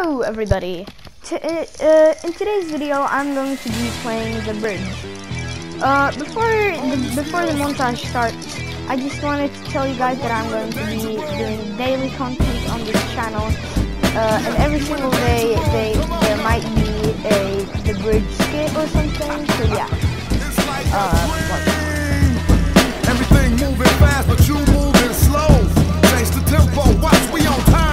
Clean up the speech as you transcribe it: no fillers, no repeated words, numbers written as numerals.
Hello everybody! In today's video I'm going to be playing the bridge. Before the montage starts, I just wanted to tell you guys that I'm going to be doing daily content on this channel. And every single day there might be the bridge skit or something, so yeah. Everything moving fast, but you moving slow. Change the tempo, watch, we on time.